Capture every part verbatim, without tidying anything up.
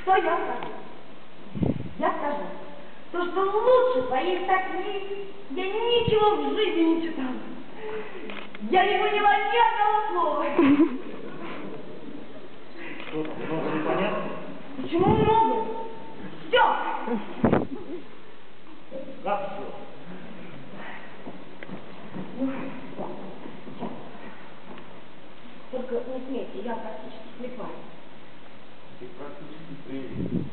Что я скажу? Я скажу, то, что лучше твоих таких я ничего в жизни не читала. Я не поняла ни одного слова. Что там, много непонятно? Почему много? Все! Как все? Ну, только не смейте, я практически слепая. Ты практически прелесть.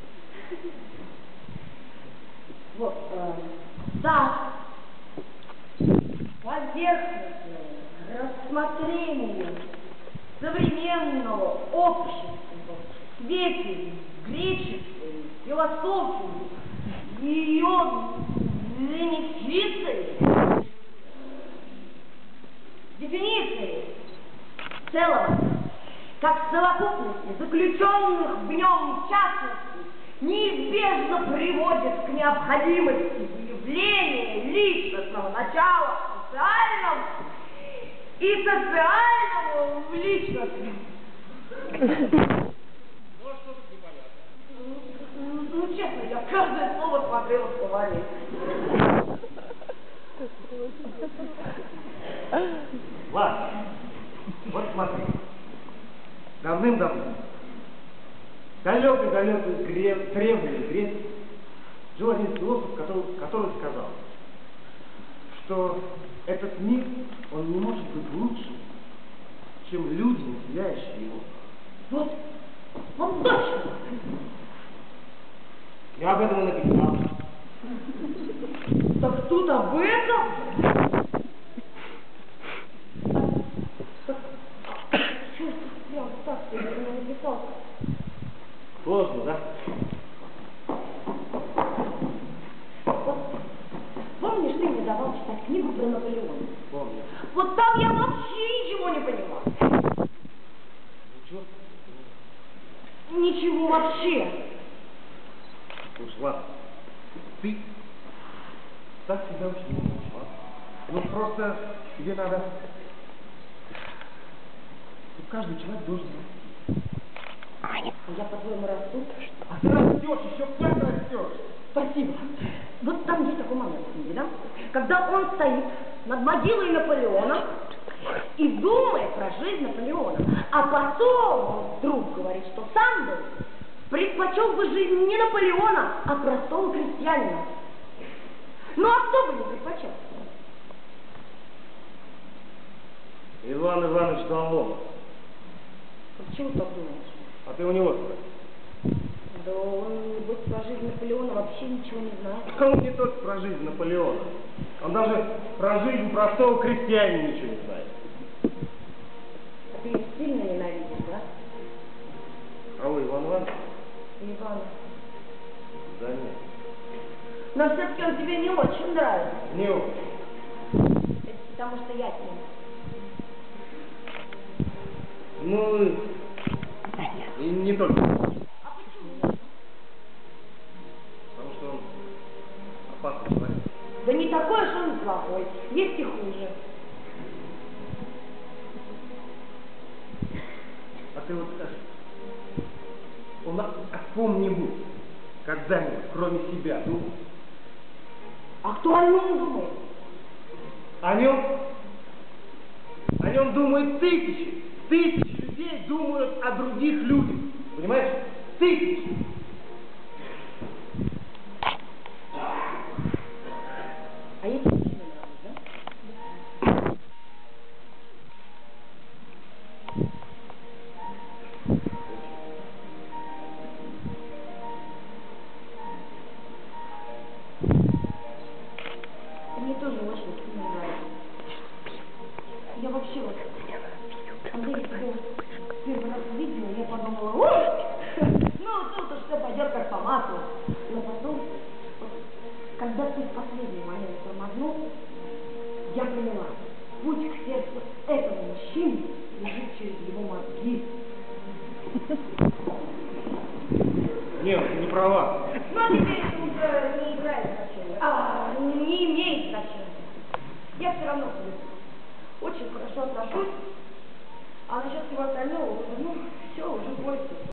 Вот, э, да, поверхностное рассмотрение современного общества в свете греческой философии, ее бенефиции, дефиниции целого, как совокупности заключенных в нем частностей, неизбежно приводит к необходимости выявления личностного начала в социальном и социального в личностном. Ну, что тут непонятно? Ну, ну, честно, я каждое слово смотрела в словаре. Ладно, вот смотри. Давным-давно, далекой-далекой Гре... древней Греции, жил один философ, который, который сказал, что этот мир, он не может быть лучше, чем люди, населяющие его. Вот, вот точно. Я об этом и написал. Так тут об этом? Черт, прям так ты не написал. Сложно, да? Вот, помнишь, ты мне давал читать книгу про Наполеона? Помню. Вот там я вообще ничего не поняла. Ничего? Ничего вообще. Слушай, ладно. Ты так себя очень не можешь, ладно? Ну просто тебе надо... Тут каждый человек должен расти. Аня, я по-твоему расту? А ты растешь, еще как растешь? Спасибо. Вот там есть такой момент в книге, да? Когда он стоит над могилой Наполеона и думает про жизнь Наполеона, а потом он вдруг говорит, что сам бы предпочел бы жизнь не Наполеона, а простого крестьянина. Ну а кто бы не предпочел? Иван Иванович Доллон. Почему так думаешь? А ты у него спроси. Да он, небось, про жизнь Наполеона вообще ничего не знает. А он не только про жизнь Наполеона. Он даже про жизнь простого крестьянина ничего не знает. А ты их сильно ненавидишь, да? Кого, Иван Иванович? Ивана. Да нет. Но все-таки он тебе не очень нравится. Не очень. Это потому что я с ним. Ну, и не только. А почему? Потому что он опасный человек. Да не такой уж он плохой. Есть и хуже. А ты вот скажи, он о, о ком-нибудь когда-нибудь, кроме себя, думал? А кто о нем думает? О нем? О нем думают тысячи. Тысячи людей думают о других людях. Понимаешь? Тысячи. А я тебе не нравлюсь, да? Мне тоже очень не нравится. Я вообще вот... Когда я тебя первый раз увидела, я подумала, ух, ну тут уж все пойдет как по маслу. Но потом, вот, когда ты в последний момент тормознул, я поняла, путь к сердцу этого мужчины лежит через его мозги. Нет, ты не права. Но теперь это уже не играет значения, а не имеет значения. Я все равно к нему очень хорошо отношусь, а насчет всего остального, ну, все, уже поздно.